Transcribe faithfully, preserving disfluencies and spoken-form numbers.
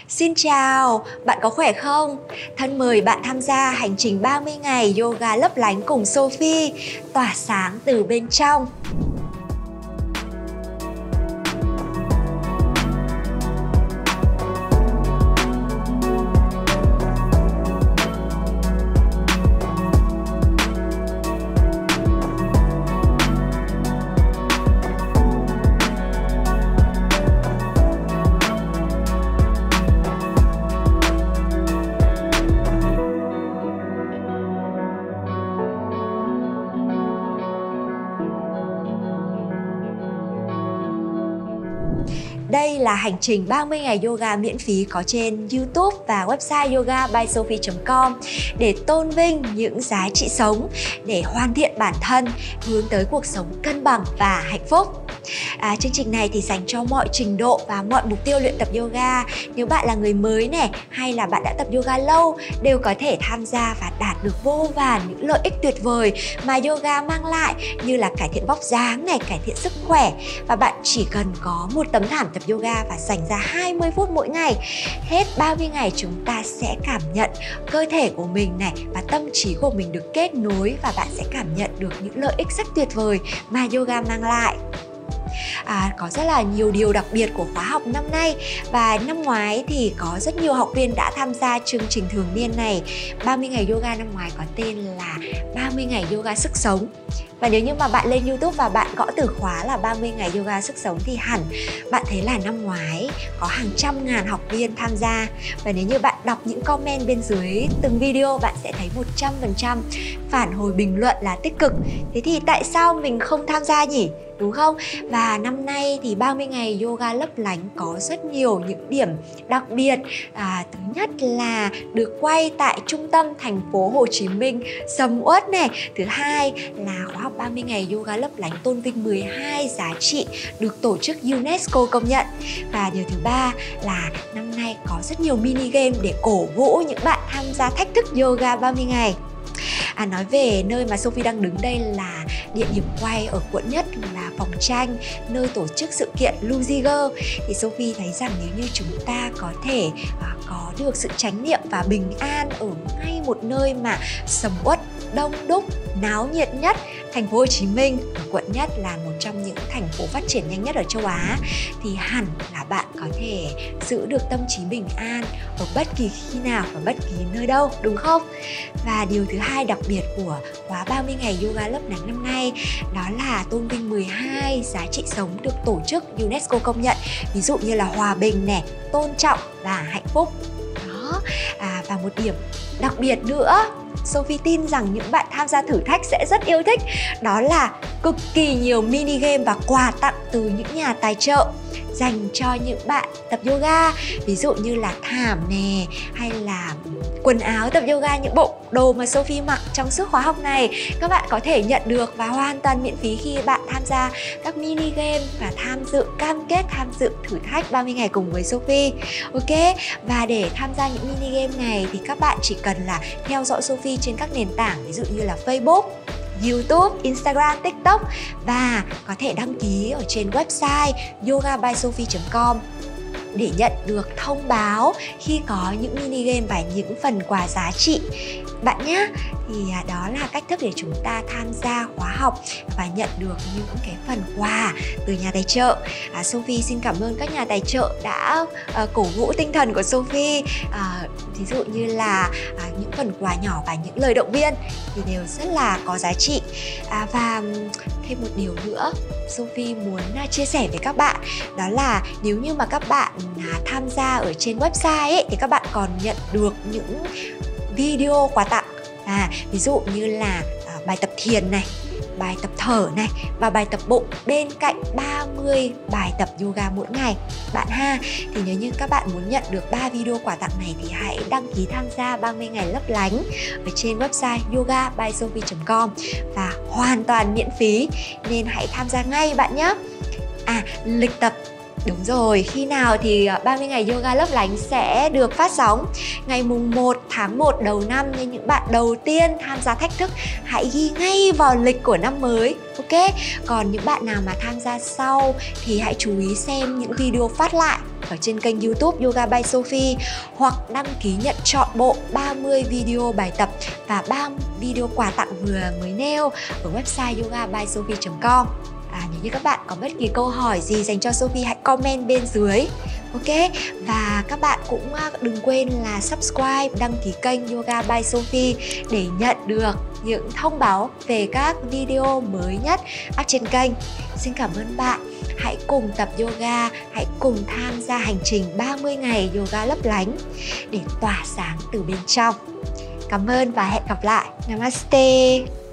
Xin chào, bạn có khỏe không? Thân mời bạn tham gia hành trình ba mươi ngày yoga lấp lánh cùng Sophie, tỏa sáng từ bên trong. Đây là hành trình ba mươi ngày yoga miễn phí có trên YouTube và website yoga by sophie chấm com để tôn vinh những giá trị sống, để hoàn thiện bản thân, hướng tới cuộc sống cân bằng và hạnh phúc. À, chương trình này thì dành cho mọi trình độ và mọi mục tiêu luyện tập yoga. Nếu bạn là người mới này hay là bạn đã tập yoga lâu đều có thể tham gia và đạt được vô vàn những lợi ích tuyệt vời mà yoga mang lại, như là cải thiện vóc dáng này, cải thiện sức khỏe. Và bạn chỉ cần có một tấm thảm tập yoga và dành ra hai mươi phút mỗi ngày. Hết ba mươi ngày chúng ta sẽ cảm nhận cơ thể của mình này và tâm trí của mình được kết nối, và bạn sẽ cảm nhận được những lợi ích rất tuyệt vời mà yoga mang lại. À, có rất là nhiều điều đặc biệt của khóa học năm nay, và năm ngoái thì có rất nhiều học viên đã tham gia chương trình thường niên này. ba mươi ngày yoga năm ngoái có tên là ba mươi ngày yoga sức sống. Và nếu như mà bạn lên YouTube và bạn gõ từ khóa là ba mươi ngày yoga sức sống thì hẳn bạn thấy là năm ngoái có hàng trăm ngàn học viên tham gia. Và nếu như bạn đọc những comment bên dưới từng video, bạn sẽ thấy một trăm phần trăm phản hồi bình luận là tích cực. Thế thì tại sao mình không tham gia nhỉ? Đúng không? Và năm nay thì ba mươi ngày yoga lấp lánh có rất nhiều những điểm đặc biệt. à, Thứ nhất là được quay tại trung tâm thành phố Hồ Chí Minh, sầm uất này. Thứ hai là khóa học ba mươi ngày yoga lấp lánh tôn vinh mười hai giá trị được tổ chức UNESCO công nhận. Và điều thứ ba là năm nay có rất nhiều mini game để cổ vũ những bạn tham gia thách thức yoga ba mươi ngày. À, nói về nơi mà Sophie đang đứng đây là địa điểm quay ở quận Nhất, là phòng tranh, nơi tổ chức sự kiện Luziger. Thì Sophie thấy rằng nếu như chúng ta có thể à, có được sự chánh niệm và bình an ở ngay một nơi mà sầm uất, đông đúc, náo nhiệt nhất, thành phố Hồ Chí Minh, ở quận Nhất là một trong những thành phố phát triển nhanh nhất ở châu Á, thì hẳn là bạn có thể giữ được tâm trí bình an ở bất kỳ khi nào và bất kỳ nơi đâu, đúng không? Và điều thứ hai đặc biệt của khóa ba mươi ngày yoga lấp lánh năm nay đó là tôn vinh mười hai giá trị sống được tổ chức UNESCO công nhận, ví dụ như là hòa bình này, tôn trọng và hạnh phúc. Đó. À, và một điểm đặc biệt nữa Sophie tin rằng những bạn tham gia thử thách sẽ rất yêu thích, đó là cực kỳ nhiều mini game và quà tặng từ những nhà tài trợ dành cho những bạn tập yoga, ví dụ như là thảm nè, hay là quần áo tập yoga, những bộ đồ mà Sophie mặc trong suốt khóa học này các bạn có thể nhận được và hoàn toàn miễn phí khi bạn tham gia các mini game và tham dự cam kết tham dự thử thách ba mươi ngày cùng với Sophie. Ok, và để tham gia những mini game này thì các bạn chỉ cần là theo dõi Sophie trên các nền tảng ví dụ như là Facebook, YouTube, Instagram, TikTok, và có thể đăng ký ở trên website yoga by sophie chấm com để nhận được thông báo khi có những mini game và những phần quà giá trị bạn nhé. Thì đó là cách thức để chúng ta tham gia khóa học và nhận được những cái phần quà từ nhà tài trợ. à, Sophie xin cảm ơn các nhà tài trợ đã uh, cổ vũ tinh thần của Sophie, uh, ví dụ như là uh, những phần quà nhỏ và những lời động viên thì đều rất là có giá trị. à, Và thêm một điều nữa Sophie muốn uh, chia sẻ với các bạn, đó là nếu như mà các bạn uh, tham gia ở trên website ấy, thì các bạn còn nhận được những video quà tặng. À, ví dụ như là à, bài tập thiền này, bài tập thở này và bài tập bụng bên cạnh ba mươi bài tập yoga mỗi ngày bạn ha. Thì nếu như các bạn muốn nhận được ba video quà tặng này thì hãy đăng ký tham gia ba mươi ngày lấp lánh ở trên website yoga by sophie chấm com và hoàn toàn miễn phí, nên hãy tham gia ngay bạn nhé. À, lịch tập Đúng rồi, khi nào thì ba mươi ngày yoga lấp lánh sẽ được phát sóng? Ngày mùng một tháng một đầu năm, nên những bạn đầu tiên tham gia thách thức hãy ghi ngay vào lịch của năm mới. Ok, còn những bạn nào mà tham gia sau thì hãy chú ý xem những video phát lại ở trên kênh YouTube Yoga by Sophie, hoặc đăng ký nhận trọn bộ ba mươi video bài tập và ba video quà tặng vừa mới nêu ở website yoga by sophie chấm com. À, nếu như các bạn có bất kỳ câu hỏi gì dành cho Sophie hãy comment bên dưới. Ok, và các bạn cũng đừng quên là subscribe, đăng ký kênh Yoga by Sophie để nhận được những thông báo về các video mới nhất up trên kênh. Xin cảm ơn bạn. Hãy cùng tập yoga, hãy cùng tham gia hành trình ba mươi ngày yoga lấp lánh để tỏa sáng từ bên trong. Cảm ơn và hẹn gặp lại. Namaste.